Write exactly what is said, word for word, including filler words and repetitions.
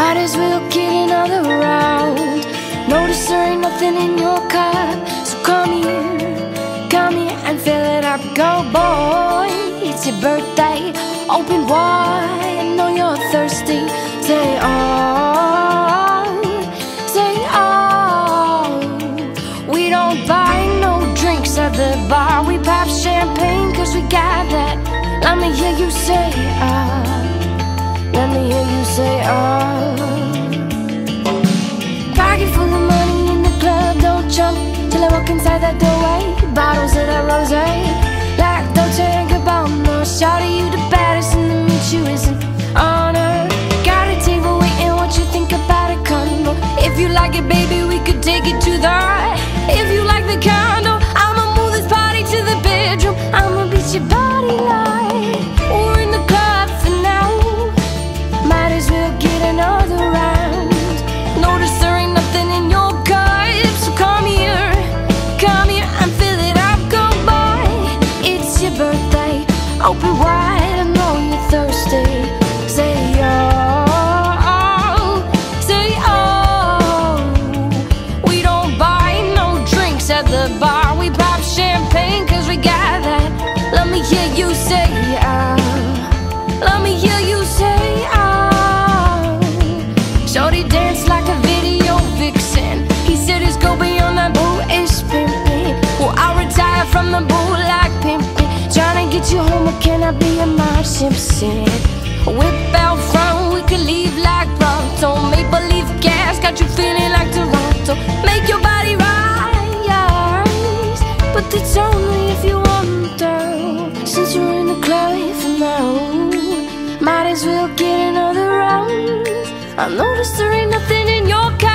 Might as well get another round. Notice there ain't nothing in your cup, so come here, come here and fill it up. Go boy, it's your birthday, open wide, I know you're thirsty. Say oh, say oh. We don't buy no drinks at the bar, we pop champagne cause we got that. Let me hear you say oh, let me hear you say oh. Pocket full of money in the club, don't jump till I walk inside that doorway. Bottles of that rosé, like Dolce and Gabbana. Shout you the baddest and to meet you is an honor. Got a table waiting, what you think about a condo? If you like it baby, we could take it to the right. If you like the condo, I'ma move this party to the bedroom. I'ma beat your body like we're in the club for now. Might as well get another round. Notice there ain't nothing in your cup, so come here, come here and fill it up. Go boy, it's your birthday, open wide, I know you're thirsty. Say oh, say oh. We don't buy no drinks at the bar, we pop champagne cause we got that. Let me hear you say oh, let me hear you say oh. Shorty dance like a video vixen, he said it's go beyond that boo is pimpin'. Well I'll retire from the boo like pimpin'. Tryna get you home or can I be a Marge Simpson? Whip out front, we could leave like Toronto. Maple leaf gas, got you feeling like Toronto. Make your body rise, but it's only if you want to. Since you're in the club for now, might as well get another round. I noticed there ain't nothing in your car.